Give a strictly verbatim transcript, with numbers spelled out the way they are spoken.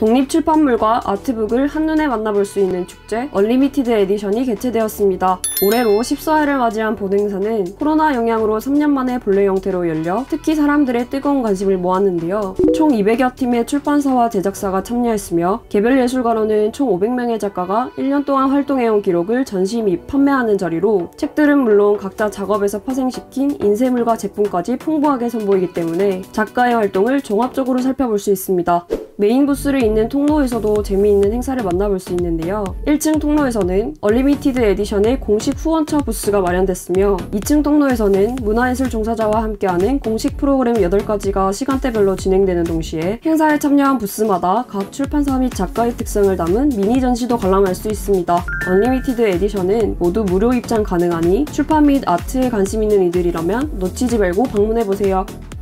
독립출판물과 아트북을 한눈에 만나볼 수 있는 축제 얼리미티드 에디션이 개최되었습니다. 올해로 십사 회를 맞이한 본행사는 코로나 영향으로 삼 년 만에 본래 형태로 열려 특히 사람들의 뜨거운 관심을 모았는데요. 총 이백여 팀의 출판사와 제작사가 참여했으며 개별 예술가로는 총 오백 명의 작가가 일 년 동안 활동해온 기록을 전시 및 판매하는 자리로 책들은 물론 각자 작업에서 파생시킨 인쇄물과 제품까지 풍부하게 선보이기 때문에 작가의 활동을 종합적으로 살펴볼 수 있습니다. 메인 부스를 잇는 통로에서도 재미있는 행사를 만나볼 수 있는데요. 일 층 통로에서는 얼리미티드 에디션의 공식 후원처 부스가 마련됐으며 이 층 통로에서는 문화예술 종사자와 함께하는 공식 프로그램 여덟 가지가 시간대별로 진행되는 동시에 행사에 참여한 부스마다 각 출판사 및 작가의 특성을 담은 미니 전시도 관람할 수 있습니다. 얼리미티드 에디션은 모두 무료 입장 가능하니 출판 및 아트에 관심 있는 이들이라면 놓치지 말고 방문해보세요.